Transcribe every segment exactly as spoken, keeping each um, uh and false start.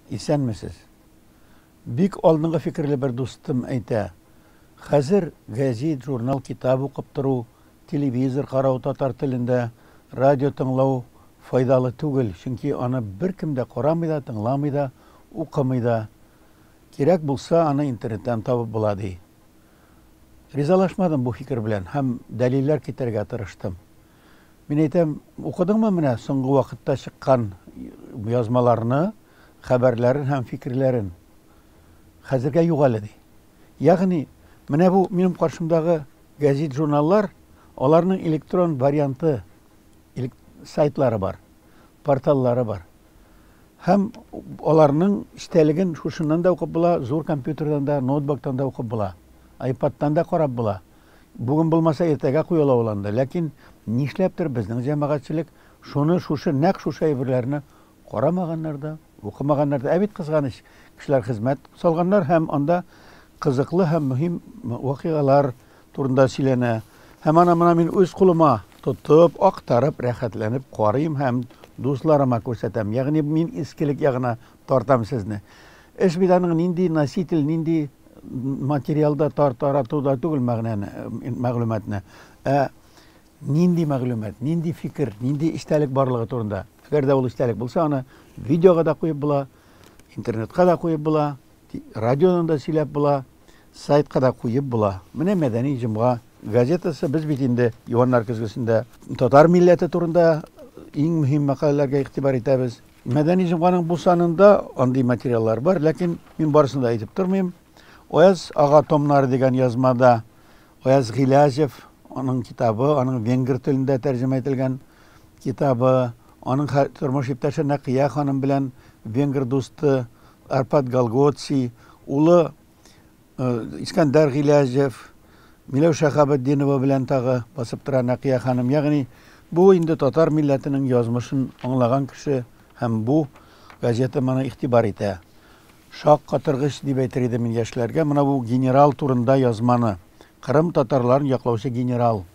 исәнмесез? Бик алдыңғы фикерле бер дустым әйтә. Хәзер гәзит, журнал, китап укып тору, телевизор карау татар телендә, радио тыңлау файдалы түгел, чөнки аны беркем дә карамый да, тыңламый да, укымый да. Кирәк булса, аны интернеттан табып була ди. Ризалашмадым бу фикер белән һәм дәлилләр китәргә тырыштым. Мин әйтәм, укыдыңмы менә соңгы вакытта чыккан язмаларны, хәбәрләрен һәм фикерләрен? Хәзергә юк әле ди. Ягъни, менә бу минем каршымдагы гәзит, журналлар, аларның электрон варианты, сайтлары бар, порталлары бар. Һәм аларның истәлеген шушыннан да укып була, зур компьютердан да, ноутбуктан да укып була, айпадтан да карап була. Бүген булмаса иртәгә куела уланды. Ләкин нишләптер безнең җәмәгатьчелек шуны шушы нәкъ шушы әйберләрне карамаганнар да, укымаганнар да. Ә бит кызганыч, кешеләр хезмәт салганнар һәм анда кызыклы һәм мөһим вакыйгалар турында сөйләнә. Һәм аны менә мин үз кулыма тотып, актарып, рәхәтләнеп карыйм һәм дусларыма күрсәтәм. Ягъни мин искелек ягына тартам сезне. Эш бит аның нинди носитель, нинди материалда таратуда түгел мәгънәне, мәгълүматны. Ә нинди мәгълүмат, нинди фикер, нинди истәлек барлыгы турында. Әгәр дә ул истәлек булса, аны видеога да куеп була, интернетка да куеп була, радионан да сөйләп була, сайтка да куеп була. Менә Мәдәни җомга газетасы, без бит инде Юаннар көзгесендә татар милләте турында иң мөһим мәкаләләргә игътибар итәбез. Мәдәни җомганың бу санында андый материаллар бар, ләкин мин барысын да әйтеп тормыйм. Ояз ага томнары дигән язмада Ояз Гыйләҗев, аның китабы, аның венгер телендә тәрҗемә ителгән китабы, аның тормыш иптәше Нәкия ханым белән венгер дусты Арпад Галгоци, улы Искәндәр Гыйләҗев, Миләүшә Шәһабетдинова белән тагы басып тора Нәкия ханым. Ягъни бу инде татар милләтенең язмышын аңлаган кеше һәм бу газета моны игътибар итә. Шак катыргыч дип әйтер идем мин яшьләргә. Менә бу генерал турында язманы. Кырым татарларын яклаучы генерал.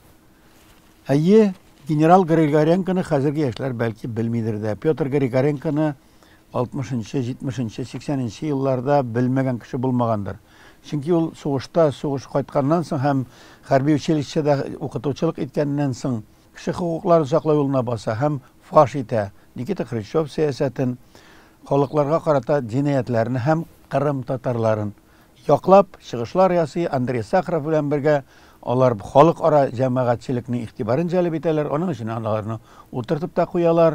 Әйе, генерал Григоренконы хәзерге яшьләр бәлки белмидер дә. Петр Григоренконы алтмышынчы, җитмешенче, сиксәненче елларда белмәгән кеше булмагандыр. Чөнки ул сугышта, сугыш кайтканнан соң һәм хәрби училищеда укытучылык иткәннән соң кеше хукукларын саклау юлына баса һәм фаш итә. Никита Хрущев сәясәтен, халыкларга карата җинаятләрне һәм Кырым татарларын яклап, чыгышлар ясый. Андрей Сахаров белән бергә алар халыкара җәмәгатьчелекнең игътибарын җәлеп итәләр. Аның өчен аларны утыртып та куялар.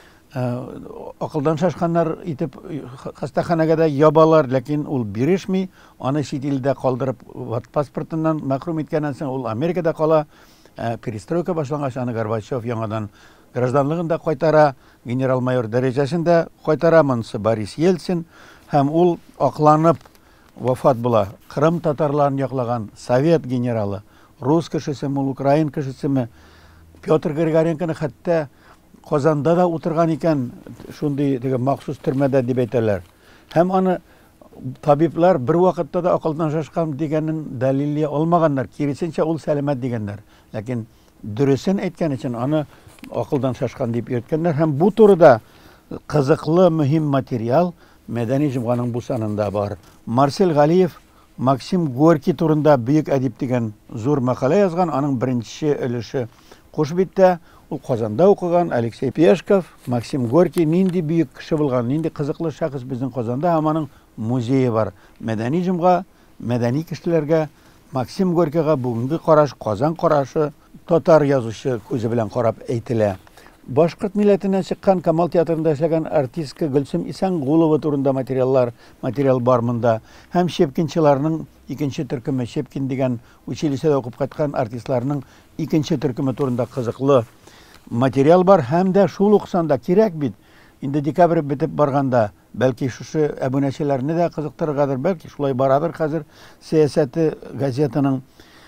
Акылдан шашканнар итеп хастаханәгә дә ябалар, ләкин ул бирешми. Аны чит илдә калдырып, паспортыннан мәхрүм иткәннән соң ул Америкада кала. Перестройка башлангач, аны Горбачев яңадан гражданлыгын да кайтара, генерал-майор дәрәҗәсен дә кайтара, монысы Борис Ельцин, һәм ул акланып вафат була. Кырым татарларын яклаган совет генералы, рус кешесеме, украин кешесеме, Петр Григоренконы хәтта Казанда да утырган икән, шундый махсус төрмәдә дип әйтәләр. Һәм аны табиблар бер вакытта да акылдан шашкан дигәнен дәлилләй алмаганнар. Киресенчә ул сәламәт дигәннәр. Ләкин дөресен әйткән өчен аны акылдан шашкан дип йөрткәннәр. Һәм бу турыда кызыклы, мөһим материал Мәдәни җомганың бу санында бар. Марсель Галиев Максим Горький турында бөек әдип дигән зур мәкалә язган. Аның беренче өлеше Кушбиттә. Ул Казанда укыган. Алексей Пешков, Максим Горький нинди бөек кеше булган, нинди кызыклы шәхес безнең Казанда, һәм аның музее бар. Мәдәни җомга, мәдәни кешеләргә Максим Горькийга бүгенге караш, Казан карашы, татар язучы күзе белән карап әйтелә. Башкорт милләтеннән чыккан Камал театрында эшләгән артистка Гөлсем Исәнгулова турында материаллар, материал бар монда. Һәм Шепкинчыларның икенче төркеме, Шепкин дигән училищеда укып кайткан артистларның икенче төркеме турында кызыклы материал бар. Һәм дә шул ук санда кирәк бит. Инде декабрь бетеп барганда, бәлки шушы әбүнәчеләрне дә кызыктырыргадыр, бәлки шулай барадыр хәзер сәясәте газетаның.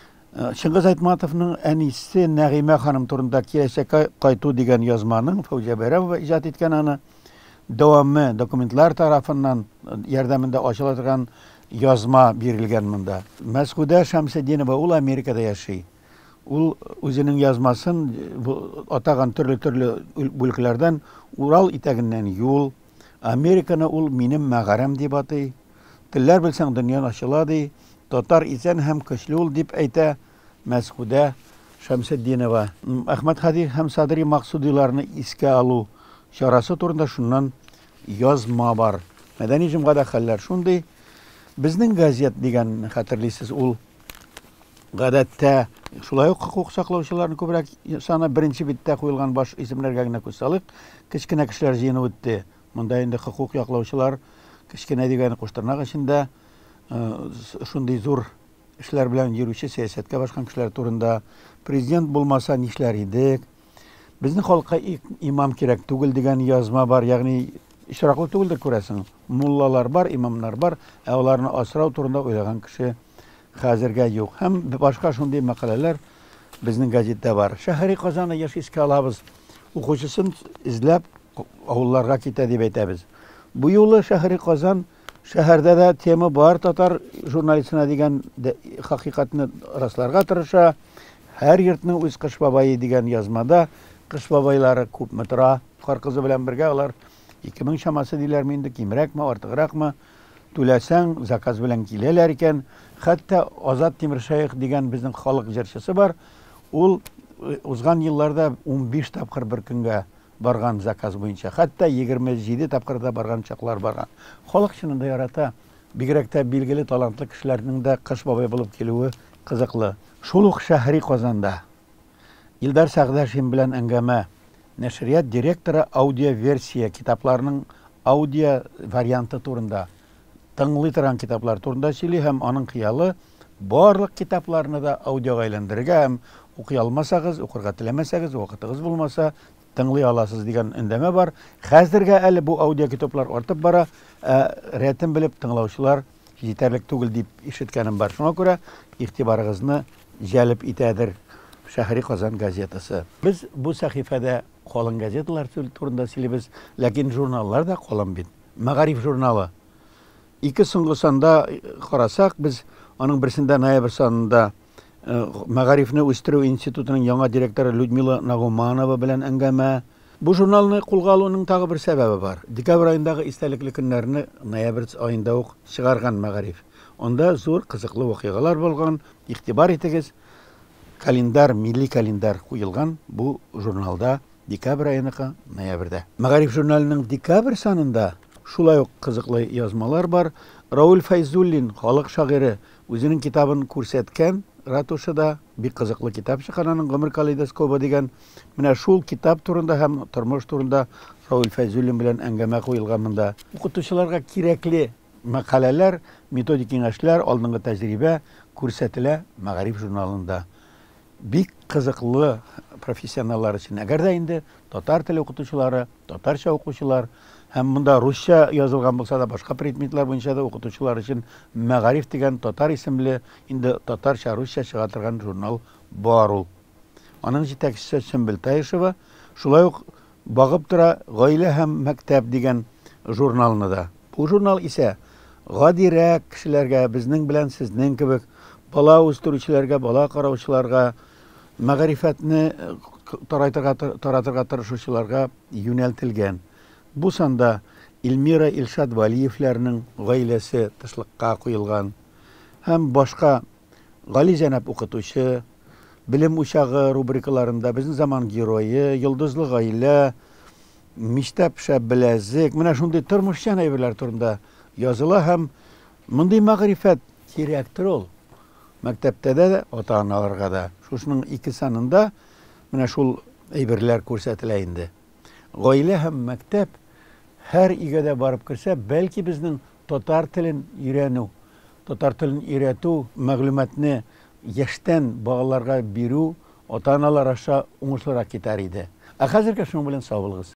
Шыңгыз Айтматовның әнисе Нәгыймә ханым турында киләчәккә кайту дигән язманың Фәүзия Бәйрәмова иҗат иткән аны дәвамы документлар тарафыннан ярдәмендә ачыла торган язма бирелгән монда. Мәсгүдә Шәмсетдинова ул Америкада яши. Ул үзенең язмасын атаган төрле-төрле бүлекләрдән Урал итәгеннән юл, Американы ул минем мәгарәм дип атый. Телләр белсәң дөнья ачыла ди. Татар исән һәм көчле ул дип әйтә Мәсгүдә Шәмсетдинова. Әхмәт Хади һәм Садри Максудиларны искә алу чарасы турында шуннан язма бар. Мәдәни җомгада хәлләр шундый. Безнең газет дигән хәтерлисез ул гадәттә шулай ук хукук саклаучыларны күбрәк саны беренче биттә куелган баш исемнәргә генә күз салыйк. Кечкенә кешеләр җыены үтте. Монда инде хукук яклаучылар кечкенә дигән куштырнак эчендә шундый зур эшләр белән йөрүче сәясәткә башкан кешеләр турында президент булмаса нишләр идек? Безнең халыкка имам кирәк түгел дигән язма бар, ягъни ишраклы түгелдер күрәсең. Муллалар бар, имамнар бар, ә аларны асрау турында уйлаган кеше хәзергә юк. Һәм башка шундый мәкаләләр безнең газеттә бар. Шәһри Казанны яшь искә алабыз. Укучысын эзләп авылларга китә дип әйтәбез. Бу юлы Шәһри Казан шәһәрдә дә тема бар, татар журналистына дигән хакыйкатны расларга тырыша. Һәр йортның үз кыш бабайы дигән язмада кыш бабайлары күпме тора. Кар кызы белән бергә алар ике мең чамасы диләрме инде, кимрәкме, артыгракмы түләсәң заказ белән киләләр икән. Хәтта Азат Тимершаев дигән безнең халык җырчысы бар. Ул узган елларда ун биш тапкыр бер көнгә барган заказ буенча. Хәтта егерме җиде тапкырда барган чаклар барган. Халык чынында ярата. Бигрәк тә билгеле талантлы кешеләрнең дә кыш бабай булып килүе кызыклы. Шул ук Шәһри Казанда Илдар Сәгъдәшев белән әңгәмә. Нәшрият директоры аудиоверсия китапларының аудио варианты турында, тыңлый торган китаплар турында сөйли һәм аның хыялы барлык китапларны да аудиога әйләндерергә һәм укый алмасагыз, укырга теләмәсәгез, вакытыгыз булмаса, тыңлый аласыз дигән өндәмә бар. Хәзергә әле бу аудио китаплар артып бара, рәтен белеп тыңлаучылар җитәрлек түгел дип ишеткәнем бар. Шуңа күрә игътибарыгызны җәлеп итәдер Шәһри Казан газетасы. Без бу сәхифәдә калын газеталар турында сөйлибез, ләкин журналлар да калын бит. Мәгариф журналы. Ике соңгы санда карасак, без аның берсендә ноябрь санында Мәгарифне үстерү институтының яңа директоры Людмила Нагуманова белән әңгәмә. Бу журналны кулга алуның тагы бер сәбәбе бар. Декабрь аендагы истәлекле көннәрне ноябрь аенда ук чыгарган Мәгариф. Анда зур кызыклы вакыйгалар булган. Игътибар итегез. Календар, милли календар куелган бу журналда декабрь аеныкы ноябрьдә. Мәгариф журналының декабрь санында шулай ук кызыклы язмалар бар. Рауль Файзуллин, халык шагыйре, үзенең китабын күрсәткән Ратушада бик кызыклы китап чыккан, аның гомер калейдоскопы дигән. Менә шул китап турында һәм тормыш турында Рауль Файзуллин белән әңгәмә куелган монда. Укытучыларга кирәкле мәкаләләр, методик киңәшләр, алдынгы тәҗрибә күрсәтелә Мәгариф журналында. Бик кызыклы профессионаллар өчен. Әгәр дә инде татар теле укытучылары, татарча укучылар һәм монда русча язылган булса да башка предметлар буенча да укытучылар өчен Мәгариф дигән татар исемле инде татарча, русча чыга торган журнал бар ул. Аның җитәкчесе Сөмбел Таишева шулай ук багып тора Гаилә һәм мәктәп дигән журналны да. Бу журнал исә гадирәк кешеләргә, безнең белән сезнең кебек бала үстерүчеләргә, бала караучыларга, мәгърифәтне таратырга таратырга тырышучыларга юнәлтелгән. Бу санда Илмира Илшат Валиевләрнең гаиләсе тышлыкка куелган һәм башка Гали Җәнәп укытучы, Билем учагы рубрикаларында безнең заман герое, Йолдызлы гаилә, Миштәп шәббеләзек, менә шундый тормышчан әйберләр турында языла һәм мондый мәгърифәт кирәктер ул. Мәктәптә дә, ата-аналарга да. Шушының ике санында менә шул әйберләр күрсәтелә инде. Гаилә һәм мәктәп һәр игәдә барып керсә, бәлки безнең татар телен өйрәнү, татар телен өйрәтү, мәгълүматны яшьтән балаларга бирү ата-аналар аша уңышлырак китәр иде. Ә хәзергә шуның белән сау булыгыз.